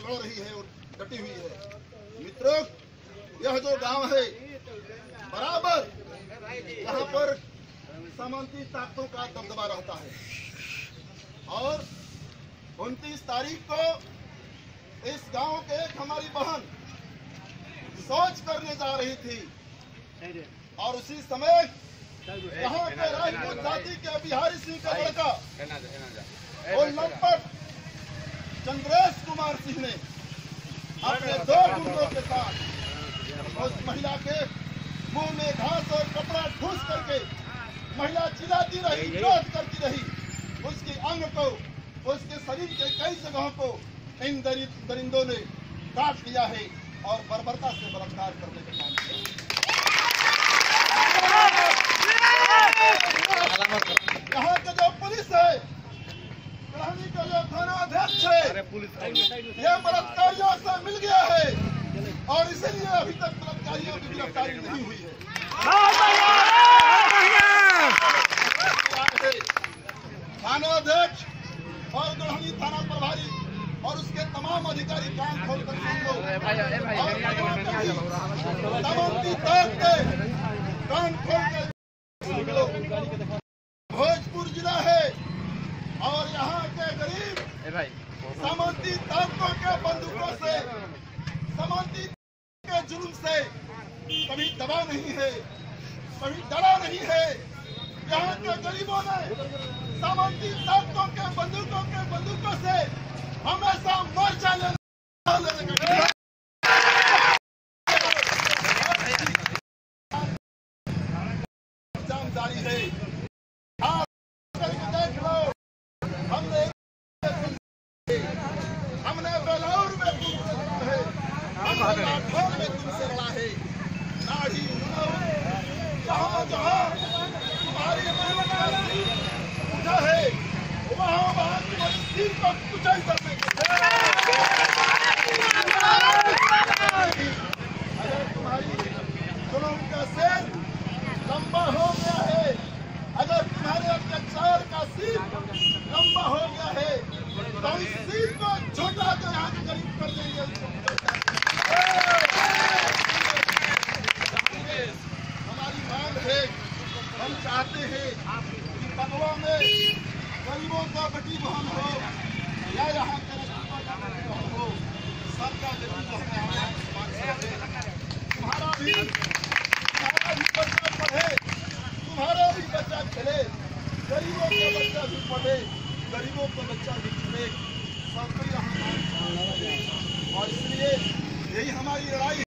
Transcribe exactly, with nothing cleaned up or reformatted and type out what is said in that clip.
लड़ रही है और डटी हुई है। मित्रों, यह जो गांव है बराबर यहाँ पर सामंती ताकतों का दबदबा रहता है और उनतीस तारीख को इस गांव के एक हमारी बहन शौच करने जा रही थी और उसी समय यहाँ के राजपूत जाति के बिहारी सिंह का लड़का और लंपट चंद्रेश कुमार सिंह ने अपने दो गुंडों के साथ उस महिला के मुंह में घास और कपड़ा ठूस करके महिला चिल्लाती रही, विरोध करती रही, उसके अंग को, उसके शरीर के कई जगहों को इन दरिंदों ने काट लिया है और बर्बरता से बलात्कार करने का काम किया। यहाँ के जो पुलिस है, कहानी का जो थाना अध्यक्ष है, यह बलात्कारियों से मिल गया है और इसलिए अभी तक बलात्कारियों की गिरफ्तारी नहीं हुई है। थाना अध्यक्ष और गढ़हनी थाना प्रभारी और उसके तमाम अधिकारी कान खोल कर सुन लो और सामंती ताक के कान खोल कर सुन लो। भोजपुर जिला है और यहाँ के गरीब सामंती ताकों के बंदूकों से, सामंती के जुल्म से कभी दबा नहीं है, कभी डरा नहीं है। यहाँ के गरीबों ने सामंती ताकों के बंदूकों के बंदूकों से हमेशा मोर्चा लेने का जाम जारी है। आप देख लो, हमने हमने बेलौर में तुमसे लड़ा है, हमने लाठौर में तुमसे लड़ा है। नाड़ी जहाँ जहाँ तुम्हारी उठा है वहाँ वहाँ तुम्हारी सिर को कुचल करने अगर तुम्हारी जुल्म का सिर लंबा हो गया है, अगर तुम्हारे अत्याचार का सिर लंबा हो गया है तो इस सिर को छोटा तो यहाँ के गरीब कर देंगे। हमारी मांग है, हम चाहते हैं कि बगवा में गरीबों का बेटी बहन हो या यहाँ के बहन हो, सबका बेटी बहन तुम्हारा भी तुम्हारा भी बच्चा पढ़े, तुम्हारा भी बच्चा खेले, गरीबों का बच्चा भी पढ़े, गरीबों का बच्चा भी खेले, सबको यहाँ और इसलिए यही हमारी लड़ाई है।